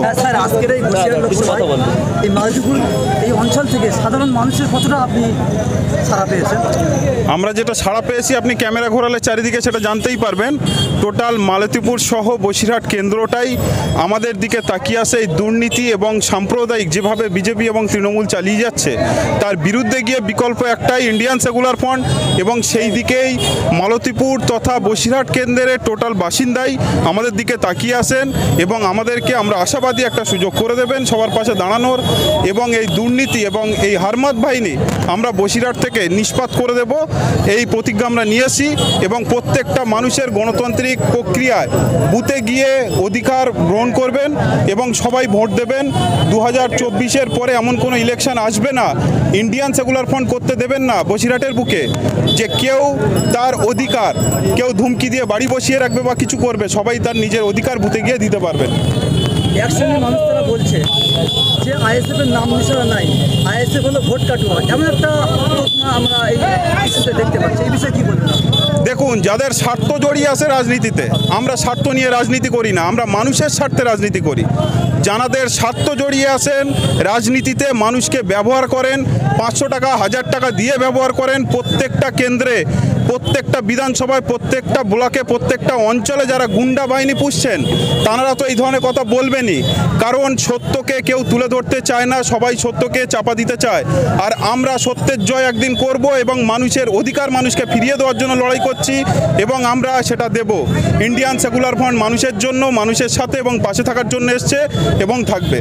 Sir আজকের এই বসিরহাট লোকসভায় এই মালতীপুর এই অঞ্চল থেকে সাধারণ মানুষের কতটা আপনি সাড়া পেয়েছেন? আমরা যেটা সাড়া পেয়েছি আপনি ক্যামেরা ঘোরালে চারিদিকে সেটা জানতেই পারবেন। টোটাল মালতীপুর সহ বসিরহাট কেন্দ্রটাই আমাদের দিকে তাকিয়ে আছে। এই দুর্নীতি এবং সাম্প্রদায়িক যেভাবে বিজেপি এবং তৃণমূল চালিয়ে যাচ্ছে তার বিরুদ্ধে গিয়ে বিকল্প একটাই ইন্ডিয়ান সেকুলার ফ্রন্ট, এবং সেই দিকেই মালতীপুর তথা বসিরহাট কেন্দ্রের টোটাল বাসিন্দাই আমাদের দিকে তাকিয়ে আসেন এবং আমাদেরকে আমরা আশাবাদী একটা সুযোগ করে দেবেন সবার পাশে দাঁড়ানোর, এবং এই দুর্নীতি এবং এই হারমাত বাহিনী আমরা বসিরহাট থেকে নিষ্পাত করে দেব এই প্রতিজ্ঞা আমরা নিয়েছি। এবং প্রত্যেকটা মানুষের গণতান্ত্রিক প্রক্রিয়ায় বুথে গিয়ে অধিকার গ্রহণ করবেন এবং সবাই ভোট দেবেন। 2024-এর পরে এমন কোনো ইলেকশন আসবে না ইন্ডিয়ান সেকুলার ফ্রন্ট করতে দেবেন না বসিরহাটের বুকে যে কেউ তার অধিকার কেউ ধুমকি দিয়ে বাড়ি বসিয়ে রাখবে বা কিছু করবে। সবাই তার নিজের অধিকার বুথে গিয়ে দিতে পারবেন। এক শ্রেণীর মানুষ তারা বলছে যে আইএসএফের নাম নিশানা নাই, আইএসএফ হলো ভোট কাটুয়া, এমন একটা আমরা এই ইস্যুতে দেখতে পাচ্ছি। এই বিষয়ে কী বলবেন? দেখুন, যাদের স্বার্থ জড়িয়ে আছে রাজনীতিতে, আমরা স্বার্থ নিয়ে রাজনীতি করি না, আমরা মানুষের স্বার্থে রাজনীতি করি। যাদের স্বার্থ জড়িয়ে আছেন রাজনীতিতে, মানুষকে ব্যবহার করেন, 500 টাকা 1000 টাকা দিয়ে ব্যবহার করেন, প্রত্যেকটা কেন্দ্রে প্রত্যেকটা বিধানসভায় প্রত্যেকটা ব্লকে প্রত্যেকটা অঞ্চলে যারা গুন্ডা বাহিনী পুষছেন তারা তো এই ধরনের কথা বলবেনই। কারণ সত্যকে কেউ তুলে ধরতে চায় না, সবাই সত্যকে চাপা দিতে চায়। আর আমরা সত্যের জয় একদিন করব এবং মানুষের অধিকার মানুষকে ফিরিয়ে দেওয়ার জন্য লড়াই করছি এবং আমরা সেটা দেব। ইন্ডিয়ান সেকুলার ফ্রন্ট মানুষের জন্য, মানুষের সাথে এবং পাশে থাকার জন্য এসছে এবং থাকবে।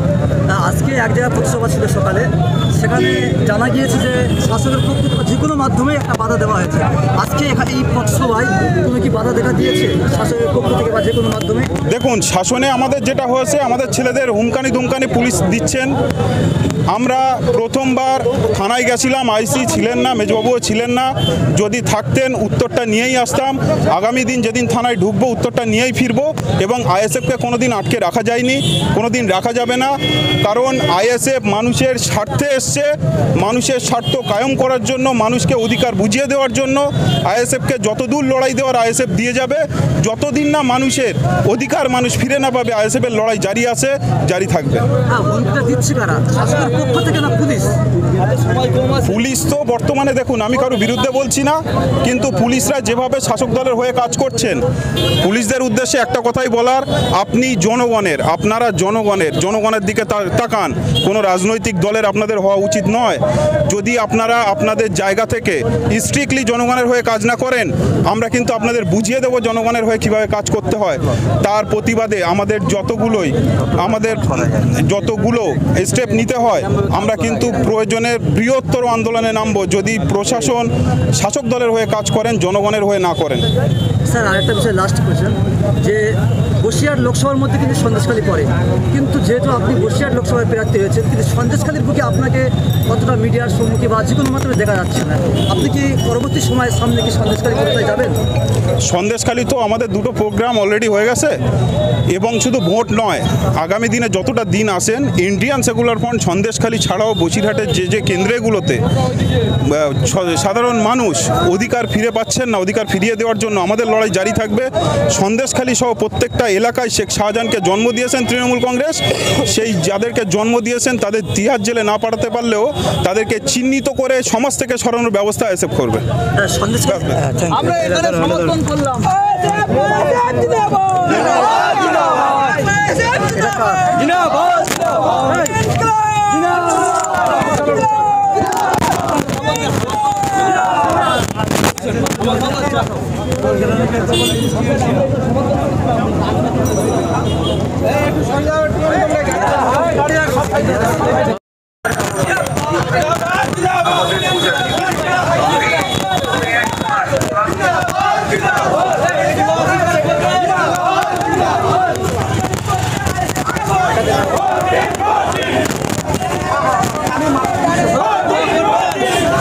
আজকে এক জায়গায় পথসভা ছিল সকালে, সেখানে জানা গিয়েছে যে শাসকের পক্ষ থেকে যে কোনো মাধ্যমে একটা বাধা দেওয়া হয়েছে। আজকে এই পথসভায় কোনো কি বাধা দেখা দিয়েছে শাসকের পক্ষ থেকে বা যে কোনো মাধ্যমে? দেখুন, শাসনে আমাদের যেটা হয়েছে, আমাদের ছেলেদের হুমকানি দুমকানি পুলিশ দিচ্ছেন। আমরা প্রথমবার থানায় গেছিলাম, আইসি ছিলেন না, মেজবাবুও ছিলেন না। যদি থাকতেন উত্তরটা নিয়েই আসতাম। আগামী দিন যেদিন থানায় ঢুকবো উত্তরটা নিয়েই ফিরবো। এবং আইএসএফকে কোনো দিন আটকে রাখা যায়নি, কোনো দিন রাখা যাবে না। কারণ আইএসএফ মানুষের স্বার্থে এসছে, মানুষের স্বার্থ কায়েম করার জন্য, মানুষকে অধিকার বুঝিয়ে দেওয়ার জন্য। আইএসএফকে যতদূর লড়াই দেওয়ার আইএসএফ দিয়ে যাবে, যতদিন না মানুষের অধিকার মানুষ ফিরে না পাবে আইএসএফের লড়াই জারি আছে, জারি থাকবে। পুলিশ তো বর্তমানে দেখুন, আমি কারো বিরুদ্ধে বলছি না, কিন্তু পুলিশরা যেভাবে শাসক দলের হয়ে কাজ করছেন, পুলিশদের উদ্দেশ্যে একটা কথাই বলার, আপনি জনগণের, আপনারা জনগণের দিকে তাকান। কোনো রাজনৈতিক দলের আপনাদের হওয়া উচিত নয়। যদি আপনারা আপনাদের জায়গা থেকে স্ট্রিক্টলি জনগণের হয়ে কাজ না করেন, আমরা কিন্তু আপনাদের বুঝিয়ে দেবো জনগণের হয়ে কিভাবে কাজ করতে হয়। তার প্রতিবাদে আমাদের যতগুলো স্টেপ নিতে হয়, আমরা কিন্তু প্রয়োজনে বৃহত্তর আন্দোলনে নামবো যদি প্রশাসন শাসক দলের হয়ে কাজ করেন, জনগণের হয়ে না করেন। স্যার আরেকটা বিষয়, লাস্ট কোয়েশ্চেন, যে বসিরহাট লোকসভার মধ্যে কিন্তু সন্দেশখালী পড়ে, কিন্তু যেহেতু আপনি বসিরহাট লোকসভায় প্রার্থী হয়েছেন, কিন্তু সন্দেশখালীর বুকে আপনাকে কতটা মিডিয়ার সম্মুখে বা যে কোনো মাধ্যমে দেখা যাচ্ছে না। আপনি কি পরবর্তী সময়ের সামনে কি সন্দেশখালী কোথায় যাবেন? সন্দেশখালী তো আমাদের দুটো প্রোগ্রাম অলরেডি হয়ে গেছে, এবং শুধু ভোট নয়, আগামী দিনে যতটা দিন আসেন ইন্ডিয়ান সেকুলার ফ্রন্ট সন্দেশখালী ছাড়াও বসিরহাটের যে কেন্দ্রগুলোতে সাধারণ মানুষ অধিকার ফিরে পাচ্ছেন না, অধিকার ফিরিয়ে দেওয়ার জন্য আমাদের লড়াই জারি থাকবে। সন্দেশখালী সহ প্রত্যেকটা এলাকায় শেখ শাহজাহানকে জন্ম দিয়েছেন তৃণমূল কংগ্রেস। সেই যাদেরকে জন্ম দিয়েছেন তাদের তিহার জেলে না পাঠাতে পারলেও তাদেরকে চিহ্নিত করে সমাজ থেকে সরানোর ব্যবস্থা এসব করবে।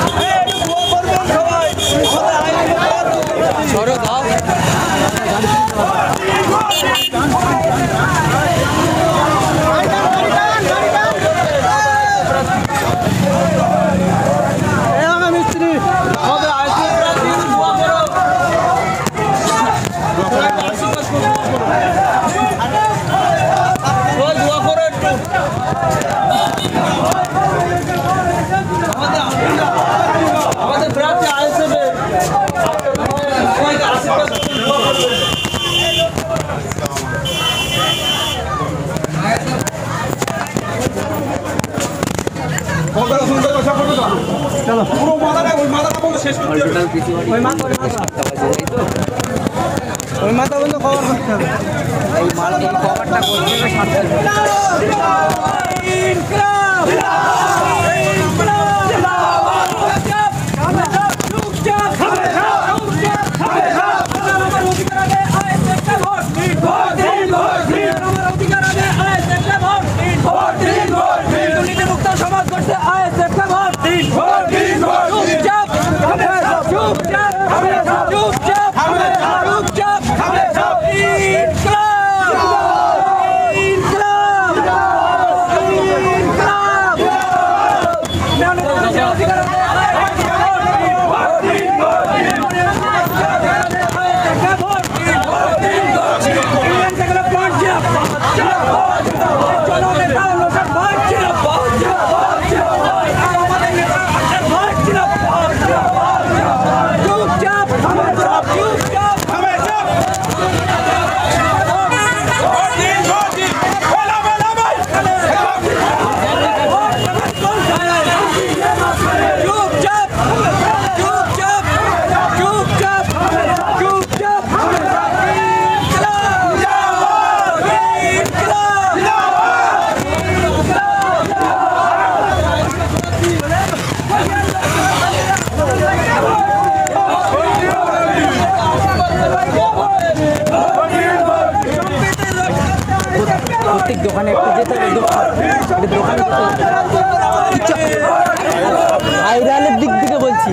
সরো দাও। পুরো মাথাটা ওই মাথাটা বন্ধ শেষ করতে হবে। ওই মাথা বন্ধ কভার করতে হবে। এই কভারটা করতে হবে সাথে দোকানে একটু যেতে হবে। দোকানে আইরানের দিক থেকে বলছি।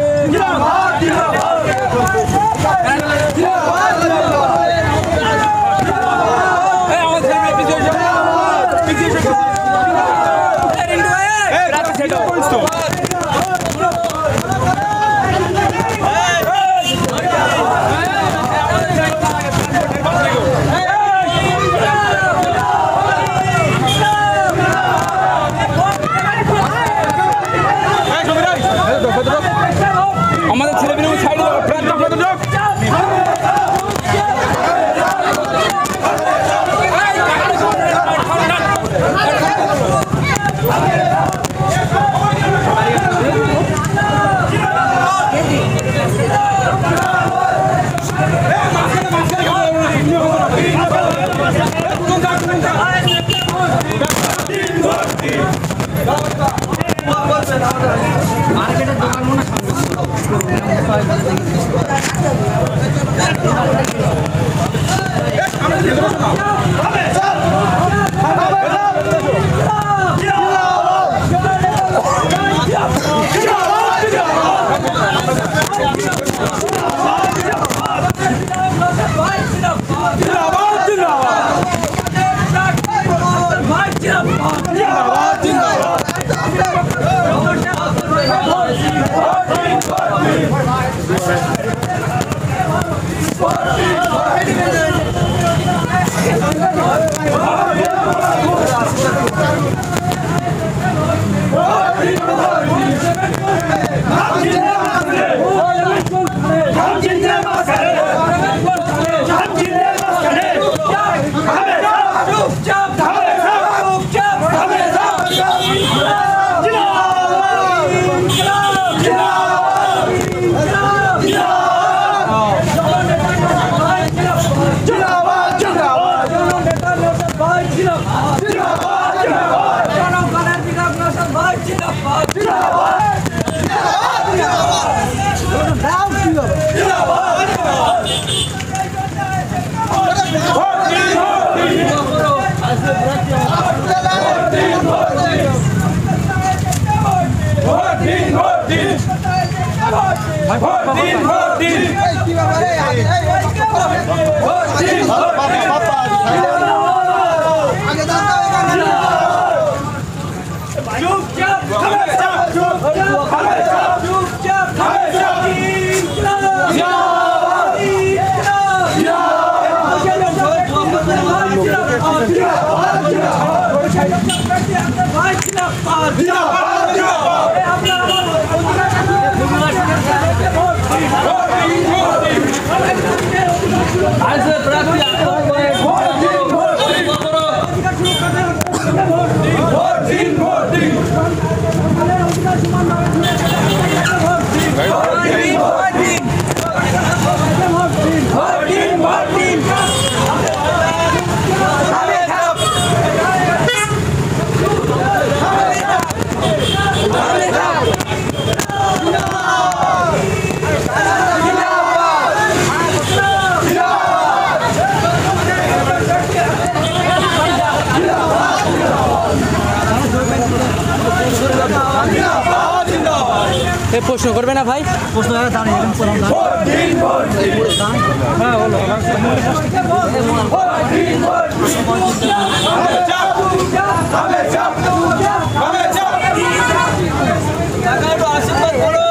আমাদের ছেলেমেয়ে সাইডে মার্কেটের দোকান মনে ভোট দিন তাহলে প্রশ্ন করবে না ভাই? প্রশ্ন দাঁড়িয়ে হ্যাঁ বলো। আশীর্বাদ করো।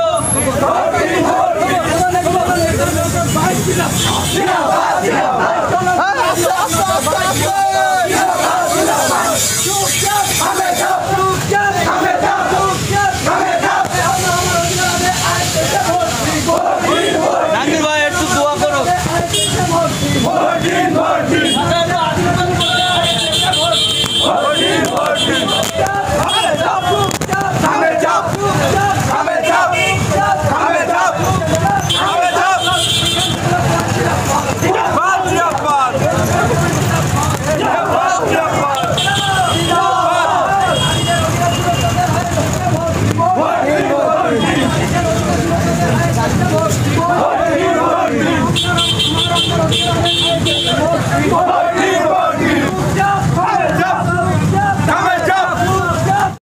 জাহাঙ্গীর ভাই একটু দোয়া করো।